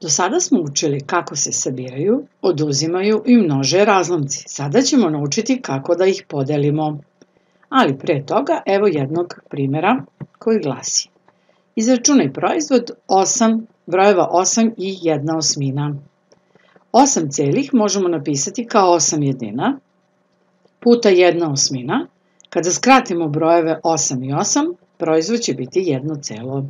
Do sada smo učili kako se sabiraju, oduzimaju i množe razlomci. Sada ćemo naučiti kako da ih podelimo. Ali pre toga evo jednog primjera koji glasi: izračunaj proizvod brojeva 8 i 1/8. 8 celih možemo napisati kao 8 jednina puta 1/8. Kada skratimo brojeve 8 i 8, proizvod će biti 1 celo.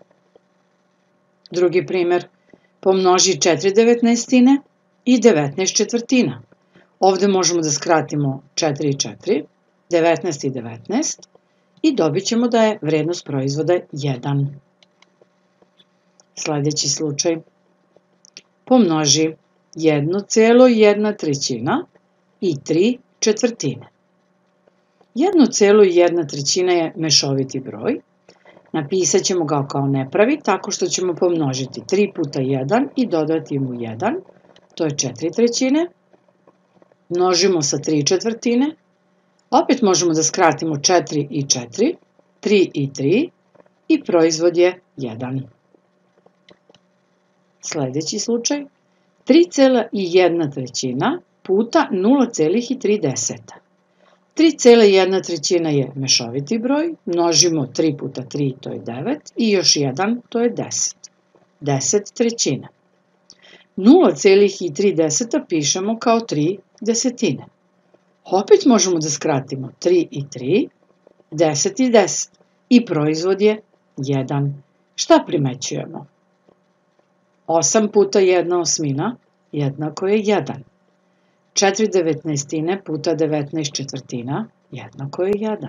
Drugi primjer: pomnoži 4/19 i 19/4. Ovde možemo da skratimo 4 i 4, 19 i 19 i dobit ćemo da je vrednost proizvoda 1. Sledeći slučaj: pomnoži 1,1/3 i 3/4. 1,1/3 je mešoviti broj. Napisat ćemo ga kao nepravi tako što ćemo pomnožiti 3 puta 1 i dodati mu 1, to je 4/3. Množimo sa 3/4. Opet možemo da skratimo 4 i 4, 3 i 3 i proizvod je 1. Sledeći slučaj: 3,1/3 puta 0,3. 3,1/3 je mešoviti broj, množimo 3 puta 3, to je 9, i još 1, to je 10. 10/3. 0,3 pišemo kao 3/10. Opet možemo da skratimo 3 i 3, 10 i 10 i proizvod je 1. Šta primećujemo? 8 puta 1/8 jednako je 1. 4/19 puta 19/4 jednako je 1.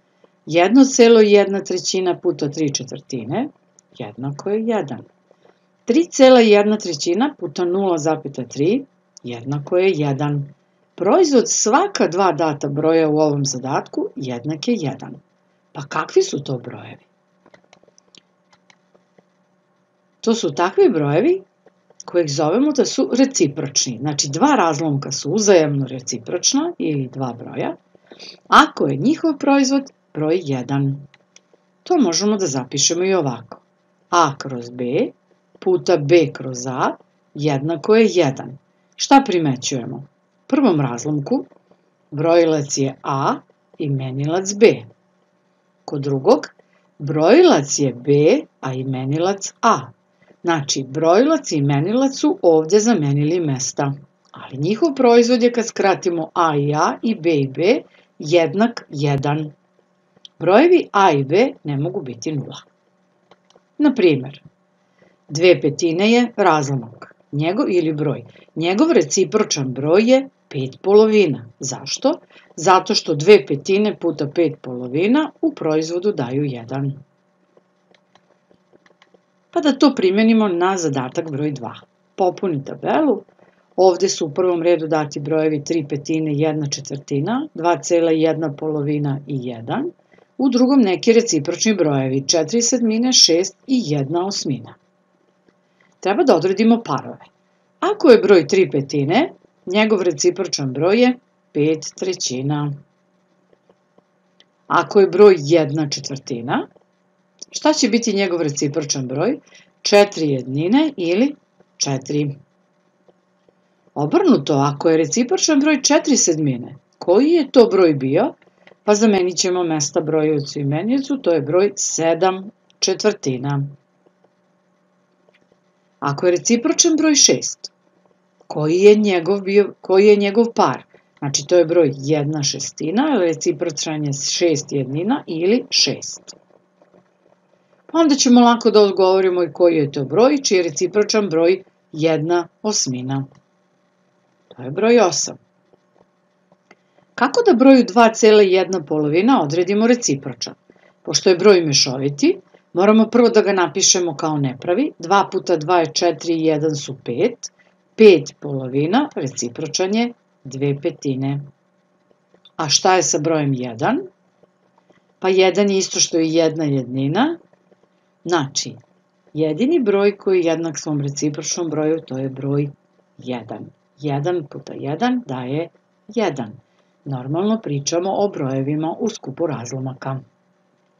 1,1/3 puta 3/4 jednako je 1. 3,1/3 puta 0,3 jednako je 1. Proizvod svaka dva data broja u ovom zadatku jednak je 1. Pa kakvi su to brojevi? To su takvi brojevi kojih zovemo da su recipročni. Znači, dva razlomka su uzajamno recipročna ili dva broja, ako je njihov proizvod broj 1. To možemo da zapišemo i ovako: a kroz b puta b kroz a jednako je 1. Šta primećujemo? U prvom razlomku brojilac je a, imenilac b. Kod drugog brojilac je b, a imenilac a. Znači, brojilac i imenilac su ovde zamenili mesta, ali njihov proizvod je kad skratimo a i b jednak 1. Brojevi a i b ne mogu biti 0. Naprimer, 2/5 je razlomak ili broj. Njegov recipročan broj je 5/5. Zašto? Zato što 2/5 puta 5/5 u proizvodu daju 1. Pa da to primenimo na zadatak broj 2. Popuni tabelu. Ovde su u prvom redu dati brojevi 3/5, 1/4, 2,1/2 i 1. U drugom neki recipročni brojevi 4/7, 6 i 1/8. Treba da odredimo parove. Ako je broj 3/5, njegov recipročan broj je 5/3. Ako je broj 1/4, šta će biti njegov recipročan broj? 4 jednine ili 4. Obrnuto, ako je recipročan broj 4/7, koji je to broj bio? Pa zamenit ćemo mesta brojiocu i imeniocu, to je broj 7/4. Ako je recipročan broj 6, koji je njegov par? Znači, to je broj 1/6, recipročan je 6 jednina ili 6. Onda ćemo lako da odgovorimo i koji je to broj, čiji je recipročan broj 1/8. To je broj 8. Kako da broju 2,1/2 odredimo recipročan? Pošto je broj mešoviti, moramo prvo da ga napišemo kao nepravi. 2 puta 2 je 4 i 1 su 5. 5/2 recipročan je 2/5. A šta je sa brojem 1? Pa 1 je isto što i 1 jednina. Znači, jedini broj koji je jednak svom recipročnom broju, to je broj 1. 1 puta 1 daje 1. Normalno pričamo o brojevima u skupu razlomaka.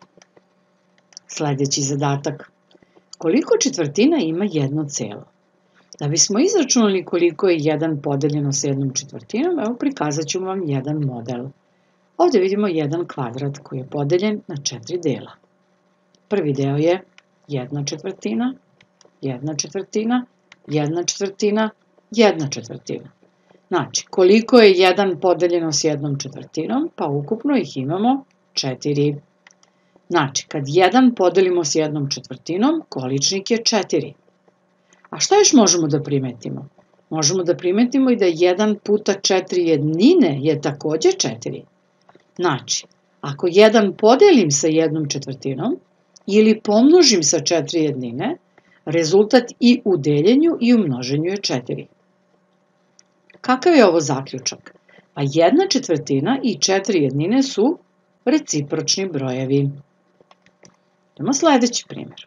Sledeći zadatak. Koliko četvrtina ima jedno celo? Da bismo izračunali koliko je 1 podeljeno sa 1/4, evo prikazat ću vam jedan model. Ovdje vidimo jedan kvadrat koji je podeljen na 4 dela. Prvi deo je 1/4, 1/4, 1/4, 1/4. Znači, koliko je 1 podeljeno s 1/4, pa ukupno ih imamo 4. Znači, kad 1 podelimo s 1/4, količnik je 4. A šta još možemo da primetimo? Možemo da primetimo i da 1 puta 4 jednine je takođe 4. Znači, ako 1 podelim sa 1/4 ili pomnožim sa 4 jednine, rezultat i u deljenju i u množenju je 4. Kakav je ovo zaključak? Pa 1/4 i 4 jednine su recipročni brojevi. Idemo sledeći primjer.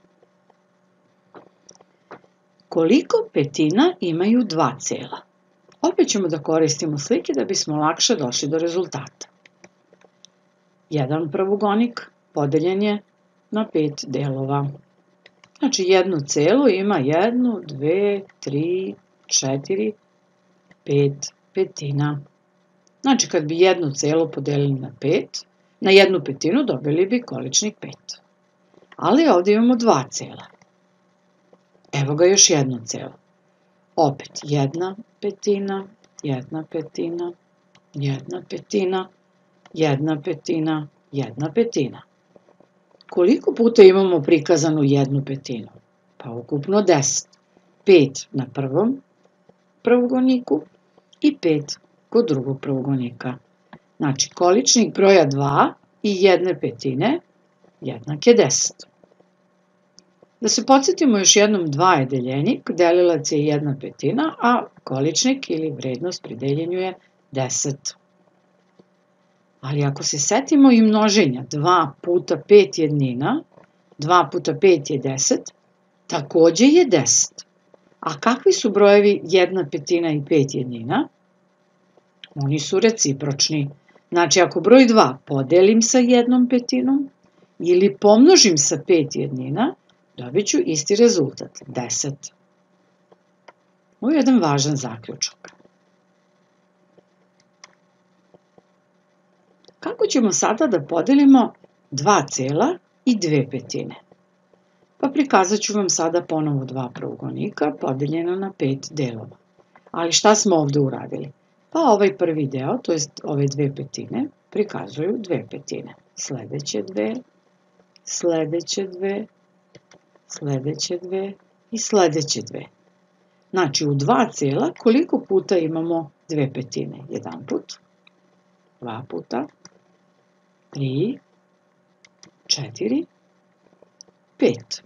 Koliko petina imaju 2 cela? Opet ćemo da koristimo slike da bismo lakše došli do rezultata. Jedan pravogonik podeljen je na 5 delova. Znači, jedno celo ima 1, 2, 3, 4, 5 petina. Znači, kad bi jedno celo podelili na 1 petinu, dobili bi količnik 5. Ali ovdje imamo 2 cela. Evo ga još jedno celo. Opet 1 petina, 1 petina, 1 petina, 1 petina, 1 petina. Koliko puta imamo prikazanu 1 petinu? Pa ukupno 10. 5 na prvom pravogoniku i 5 kod drugog pravogonika. Znači, količnik broja 2 i 1 petine jednak je 10. Da se podsjetimo još jednom, 2 je deljenik, delilac je 1 petina, a količnik ili vrednost pri deljenju je 10. Ali ako se setimo i množenja 2 puta 5 jednina, 2 puta 5 je 10, takođe je 10. A kakvi su brojevi 1 petina i 5 jednina? Oni su recipročni. Znači, ako broj 2 podelim sa 1 petinom ili pomnožim sa 5 jednina, dobit ću isti rezultat, 10. Ovo je jedan važan zaključak. Kako ćemo sada da podelimo 2 cela i 2 petine? Pa prikazat ću vam sada ponovo 2 pravogonika podeljeno na 5 delova. Ali šta smo ovde uradili? Pa ovaj prvi deo, to jest ove 2 petine, prikazuju 2 petine. Sledeće 2, sledeće 2, sledeće 2 i sledeće 2. Znači, u 2 cela koliko puta imamo 2 petine? 1 put, 2 puta, 3, 4, 5.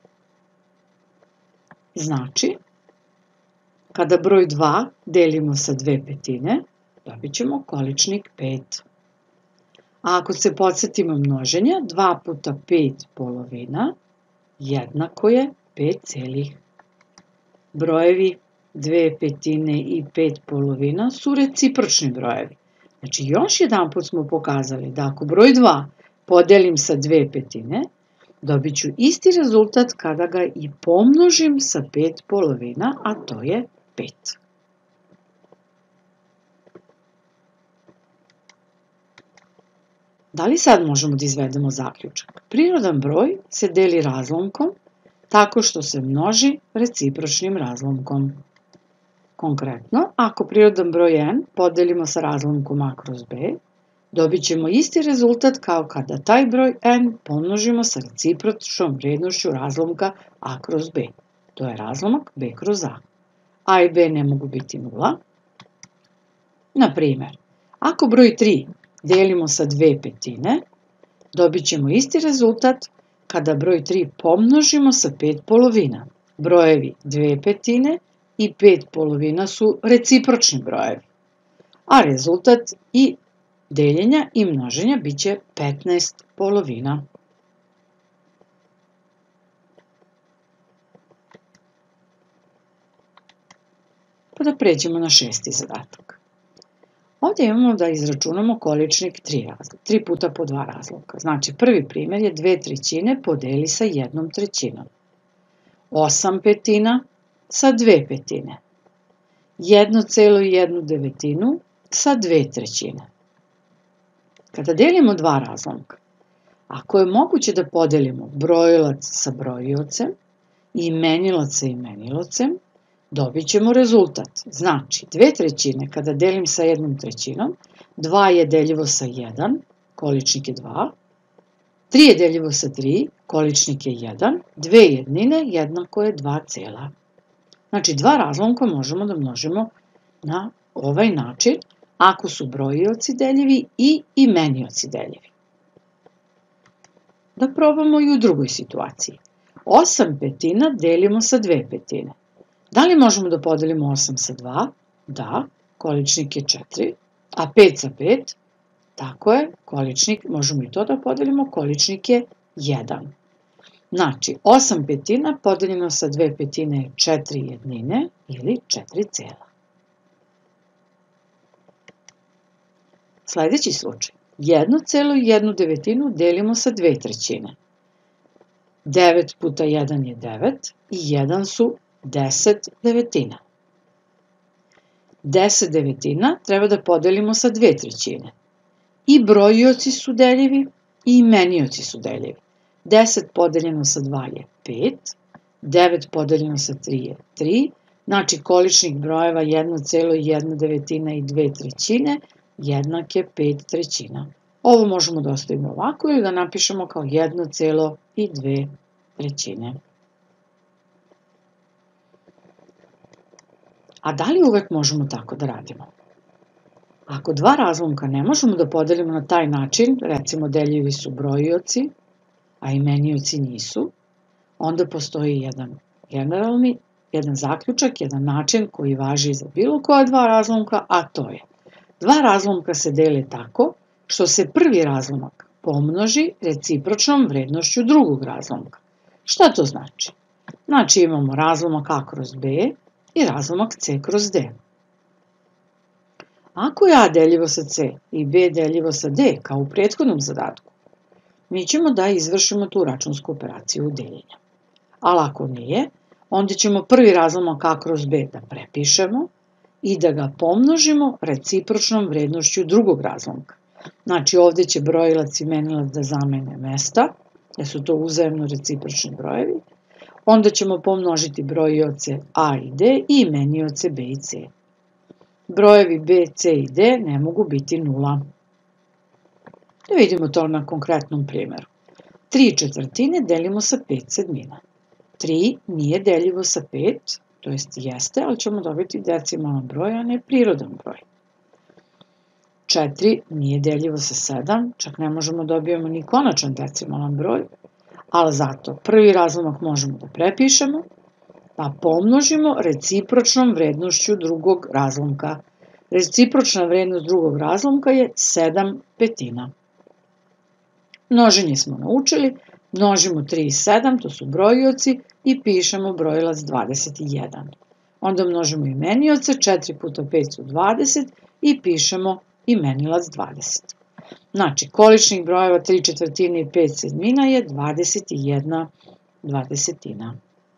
Znači, kada broj 2 delimo sa 2 petine, dobit ćemo količnik 5. A ako se podsjetimo množenja, 2 puta 5 polovina jednako je 5 celih. Brojevi 2 petine i 5 polovina su recipročni brojevi. Znači, još jedan put smo pokazali da ako broj 2 podelim sa 2 petine, dobit ću isti rezultat kada ga i pomnožim sa 5 polovina, a to je 5. Da li sad možemo da izvedemo zaključak? Prirodan broj se deli razlomkom tako što se množi recipročnim razlomkom. Konkretno, ako prirodan broj n podelimo sa razlomkom a kroz b, dobit ćemo isti rezultat kao kada taj broj n pomnožimo sa recipročnom vrednošću razlomka a kroz b. To je razlomak b kroz a. A i b ne mogu biti 0. Na primer, ako broj 3 delimo sa 2 petine, dobit ćemo isti rezultat kada broj 3 pomnožimo sa 5 polovina. Brojevi 2 petine i 5 polovina su recipročni brojevi, a rezultat i deljenja i množenja bit će 15 polovina. Pa da pređemo na 6. zadatak. Ovdje imamo da izračunamo količnik 3 puta po 2 razlomka. Znači, prvi primjer je 2/3 podeli sa 1/3. 8 petina sa 2/5. 1,1 sa 2/3. Kada delimo dva razlomka, ako je moguće da podelimo brojilac sa brojiocem i imenilac sa imenilocem, dobit ćemo rezultat. Znači, 2/3 kada delim sa 1/3, 2 je deljivo sa 1, količnik je 2, 3 je deljivo sa 3, količnik je 1, 2 jednine jednako je 2 cela. Znači, dva razlomka možemo da množimo na ovaj način, ako su brojioci deljivi i imenioci deljivi. Da probamo i u drugoj situaciji. 8/5 delimo sa 2/5. Da li možemo da podelimo 8 sa 2? Da, količnik je 4, a 5 sa 5? Tako je, količnik, možemo i to da podelimo, količnik je 1. Znači, 8/5 podeljeno sa 2/5 je 4 jednine ili 4 cela. Sledeći slučaj. 1,1 delimo sa 2/3. 9 puta 1 je 9 i 1 su 10 devetina. 10 devetina treba da podelimo sa 2/3. I brojioci su deljivi i imenioci su deljivi. 10 podeljeno sa 2 je 5, 9 podeljeno sa 3 je 3, znači količnik brojeva 1,1 i 2/3 jednak je 5/3. Ovo možemo da ostavimo ovako ili da napišemo kao 1,2. A da li uvek možemo tako da radimo? Ako dva razlomka ne možemo da podelimo na taj način, recimo deljivi su brojioci, a imenioci nisu, onda postoji jedan zaključak, jedan način koji važi za bilo koja dva razlomka, a to je: dva razlomka se dele tako što se prvi razlomak pomnoži recipročnom vrednošću drugog razlomka. Šta to znači? Znači imamo razlomak A kroz B i razlomak C kroz D. Ako je A deljivo sa C i B deljivo sa D, kao u prethodnom zadatku, mi ćemo da izvršimo tu računsku operaciju deljenja. Ali ako nije, onda ćemo prvi razlomak A kroz B da prepišemo i da ga pomnožimo recipročnom vrednošću drugog razlomka. Znači ovde će brojilac i imenilac da zamene mesta, jer su to uzajemno recipročni brojevi. Onda ćemo pomnožiti brojioce A i D i imenioce B i C. Brojevi B, C i D ne mogu biti nula. Da vidimo to na konkretnom primjeru. 3/4 delimo sa 5/7. 3 nije deljivo sa 5, to jest jeste, ali ćemo dobiti decimalan broj, a ne prirodan broj. 4 nije deljivo sa 7, čak ne možemo dobijemo ni konačan decimalan broj, ali zato prvi razlomak možemo da prepišemo, pa pomnožimo recipročnom vrednošću drugog razlomka. Recipročna vrednost drugog razlomka je 7/5. Množenje smo naučili, množimo 3 i 7, to su brojioci, i pišemo brojilac 21. Onda množimo imenioce, 4 puta 5 su 20 i pišemo imenilac 20. Znači, količnik brojeva 3/4 i 5/7 je 21/20.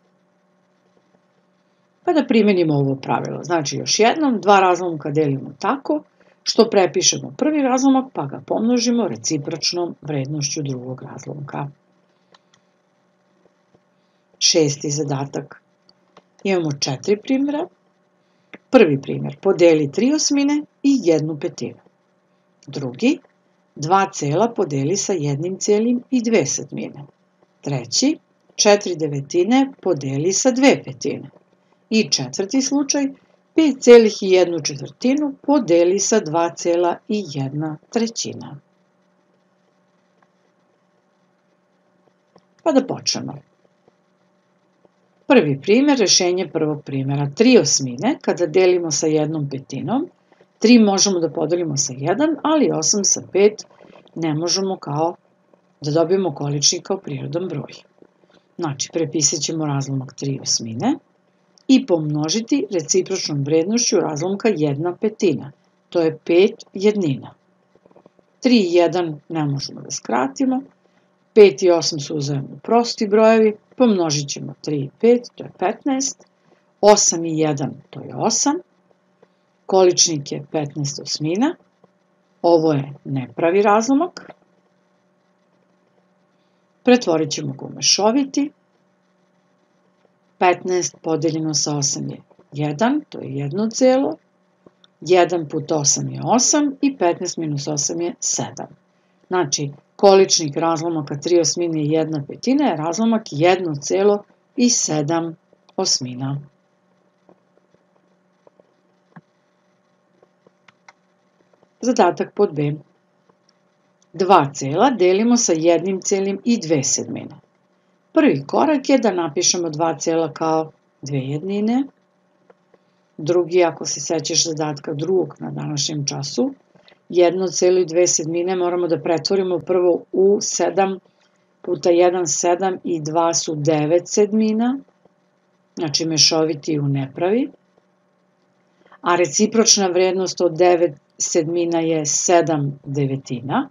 Pa da primenimo ovo pravilo. Znači, još jednom, dva razlomka delimo tako što prepišemo prvi razlomak pa ga pomnožimo recipročnom vrednošću drugog razlomka. Šesti zadatak. Imamo 4 primjera. Prvi primjer, podeli 3/8 i 1/5. Drugi, 2 cela podeli sa 1 celim i 2/7. Treći, 4/9 podeli sa 2/5. I četvrti slučaj, 5 celih i 1/4 podeli sa 2 cela i 1/3. Pa da počnemo. Prvi primjer, rešenje prvog primjera. 3/8 kada delimo sa 1/5, 3 možemo da podelimo sa 1, ali 8 sa 5 ne možemo da dobijemo količnik kao prirodan broj. Znači, prepisat ćemo razlomak 3/8 i pomnožiti recipročnom vrednošću razlomka 1/5. To je 5 jednina. 3 i 1 ne možemo da skratimo. 5 i 8 su uzajemno prosti brojevi, pomnožit ćemo 3 i 5, to je 15. 8 i 1 to je 8, količnik je 15 osmina, ovo je nepravi razlomak, pretvorit ćemo ga u mešoviti, 15 podeljeno sa 8 je 1, to je 1 celo, 1 puta 8 je 8 i 15 minus 8 je 7. Znači, količnik razlomaka 3 osmine i 1 petina je razlomak 1 celo i 7 osmina. Zadatak pod B. 2 cela delimo sa 1 celim i 2 sedmine. Prvi korak je da napišemo 2 cela kao 2 jednine. Drugi, ako se sećaš zadatka drugog na današnjem času, 1 celo i 2 sedmine moramo da pretvorimo prvo u 7 puta 1 7 i 2 su 9 sedmina, znači mešoviti u nepravi, a recipročna vrednost od 9 sedmina je 7 devetina.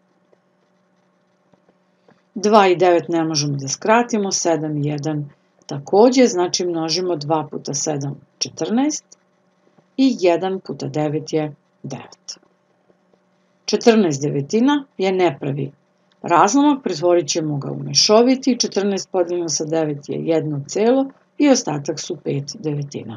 2 i 9 ne možemo da skratimo, 7 i 1 takođe, znači množimo 2 puta 7 14 i 1 puta 9 je 9. 14 devetina je nepravi razlomak, pretvorit ćemo ga u mešoviti, 14 podeljeno sa 9 je 1 celo i ostatak su 5 devetina.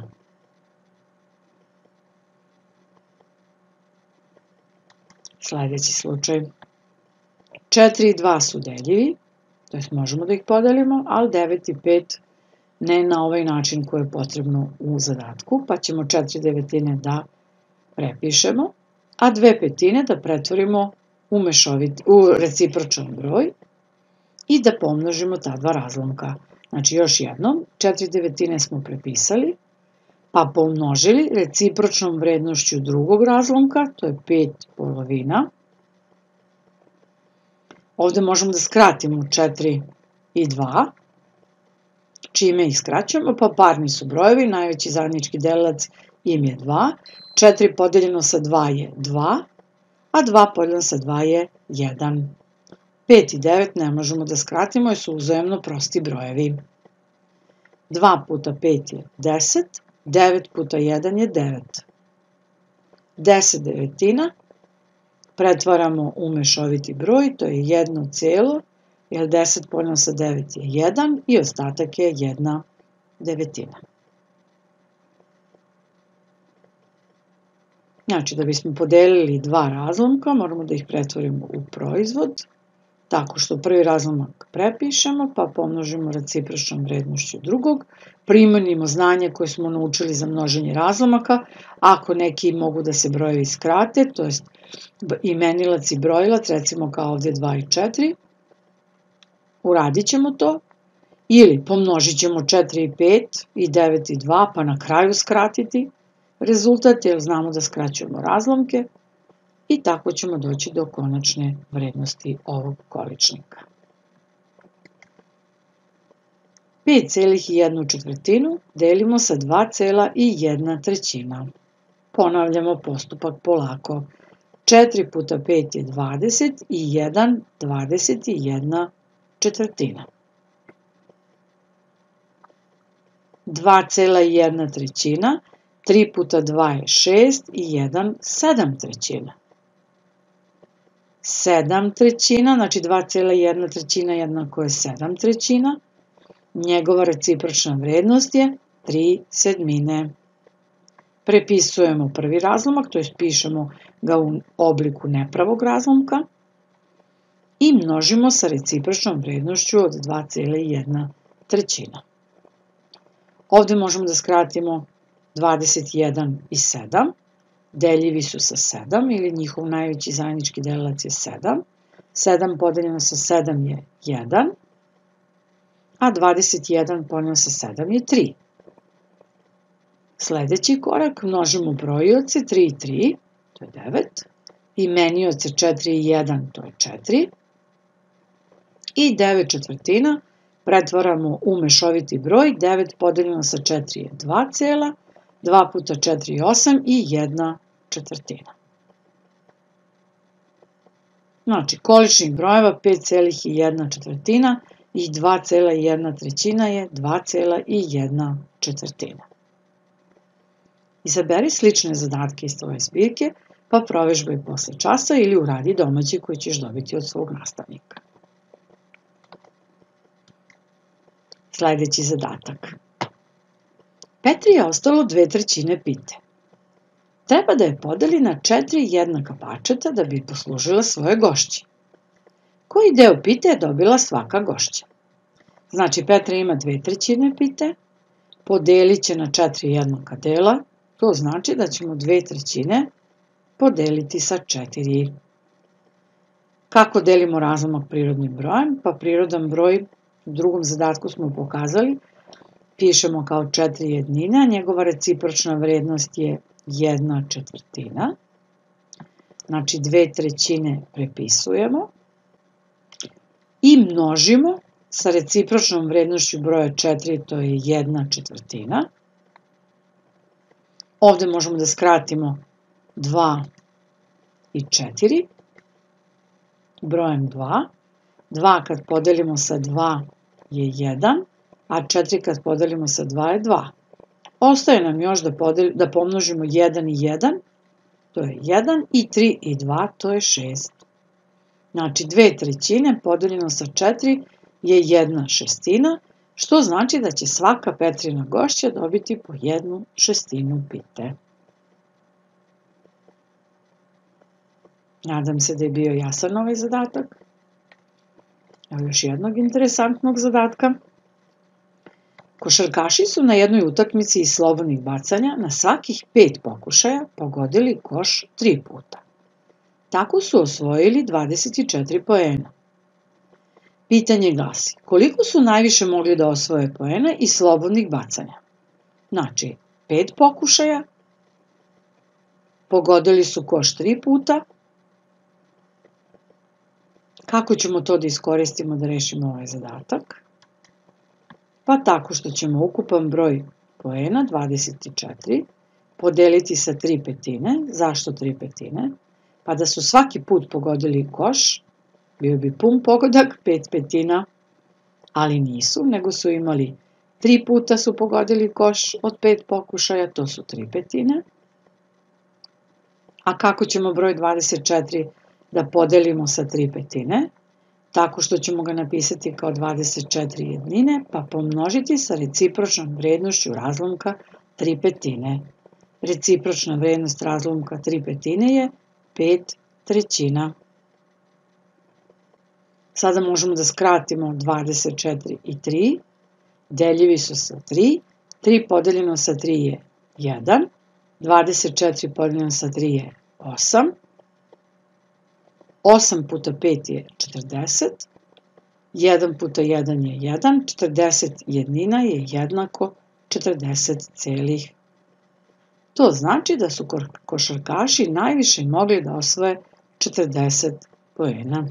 Sljedeći slučaj. 4 i 2 su deljivi, to jest možemo da ih podelimo, ali 9 i 5 ne na ovaj način koji je potrebno u zadatku, pa ćemo 4 devetine da prepišemo, a 2 petine da pretvorimo u recipročan broj i da pomnožimo ta dva razlomka. Znači još jednom, 4 devetine smo prepisali, pa pomnožili recipročnom vrednošću drugog razlomka, to je 5 polovina. Ovde možemo da skratimo 4 i 2, čime ih skraćujemo, pa parni su brojevi, najveći zajednički delilac im je 2, 4 podeljeno sa 2 je 2, a 2 podeljeno sa 2 je 1. 5 i 9 ne možemo da skratimo jer su uzajamno prosti brojevi. 2 puta 5 je 10, 9 puta 1 je 9. 10 devetina pretvaramo u mešoviti broj, to je 1 celo, jer 10 podeljeno sa 9 je 1 i ostatak je 1 devetina. Znači, da bismo podelili dva razlomka, moramo da ih pretvorimo u proizvod, tako što prvi razlomak prepišemo, pa pomnožimo recipročnom vrednošću drugog, primenimo znanje koje smo naučili za množenje razlomaka, ako neki mogu da se brojevi skrate, to jest imenilac i brojilac, recimo kao ovdje 2 i 4, uradit ćemo to, ili pomnožit ćemo 4 i 5 i 9 i 2, pa na kraju skratiti rezultat, jer znamo da skraćujemo razlomke, i tako ćemo doći do konačne vrednosti ovog količnika. 5,1 delimo sa 2,1. Ponavljamo postupak polako. 4 puta 5 je 20 i 1 21 četvrtina. 2,1, 3 puta 2 je 6 i 1 7/3. 7/3, znači 2,1 jednako je 7/3. Njegova recipročna vrednost je 3 sedmine. Prepisujemo prvi razlomak, to jest pišemo ga u obliku nepravog razlomka i množimo sa recipročnom vrednošću od 2,1/3. Ovde možemo da skratimo 21 i 7, deljivi su sa 7 ili njihov najveći zajednički delilac je 7. 7 podeljeno sa 7 je 1, a 21 podeljeno sa 7 je 3. Sljedeći korak, množimo brojioce 3 i 3, to je 9, imenioce 4 i 1, to je 4, i 9 četvrtina pretvaramo u mešoviti broj, 9 podeljeno sa 4 je 2 cela, 2 puta 4 je 8 i 1 četvrtina. Znači, količnik brojeva 5,1 i 2,1 je 2,1 četvrtina. Izaberi slične zadatke iz tvoje zbirke, pa provežbaj posle časa ili uradi domaći koji ćeš dobiti od svog nastavnika. Sledeći zadatak. Petri je ostalo 2/3 pite. Treba da je podeli na 4 jednaka parčeta da bi poslužila svoje gošći. Koji deo pite je dobila svaka gošća? Znači, Petra ima 2/3 pite, podelit će na 4 jednaka dela, to znači da ćemo 2/3 podeliti sa 4. Kako delimo razlomak prirodnim brojem? Pa prirodan broj u drugom zadatku smo pokazali, pišemo kao 4 jednine, a njegova recipročna vrednost je 1/4. Znači 2/3 prepisujemo i množimo sa recipročnom vrednošću broja 4, to je 1/4. Ovde možemo da skratimo 2 i 4 brojem 2. 2 kad podelimo sa 2 je 1, a 4 kad podelimo sa 2 je 2. Ostaje nam još da pomnožimo 1 i 1, to je 1, i 3 i 2, to je 6. Znači 2/3 podeljeno sa 4 je 1/6, što znači da će svaka Petrina gošća dobiti po 1/6 pite. Nadam se da je bio jasan ovaj zadatak. Evo još jednog interesantnog zadatka. Košarkaši su na jednoj utakmici iz slobodnih bacanja na svakih 5 pokušaja pogodili koš 3 puta. Tako su osvojili 24 poena. Pitanje glasi, koliko su najviše mogli da osvoje poena iz slobodnih bacanja? Znači, 5 pokušaja, pogodili su koš 3 puta. Kako ćemo to da iskoristimo da rešimo ovaj zadatak? Pa tako što ćemo ukupan broj poena, 24, podeliti sa 3/5. Zašto 3/5? Pa da su svaki put pogodili koš, bio bi pun pogodak, 5/5, ali nisu, nego su imali 3 puta su pogodili koš od 5 pokušaja, to su 3/5. A kako ćemo broj 24 da podelimo sa 3/5? Tako što ćemo ga napisati kao 24 jednine, pa pomnožiti sa recipročnom vrednošću razlomka 3/5. Recipročna vrednost razlomka 3/5 je 5/3. Sada možemo da skratimo 24 i 3, deljivi su sa 3, 3 podeljeno sa 3 je 1, 24 podeljeno sa 3 je 8, 8 puta 5 je 40, 1 puta 1 je 1, 40 jednina je jednako 40 celih. To znači da su košarkaši najviše mogli da osvoje 40 poena.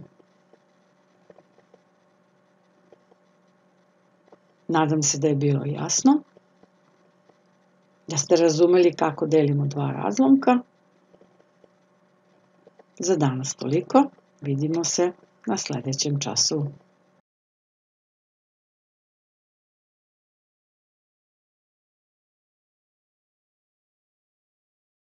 Nadam se da je bilo jasno, da ste razumeli kako delimo dva razlomka. Za danas toliko, vidimo se na sledećem času.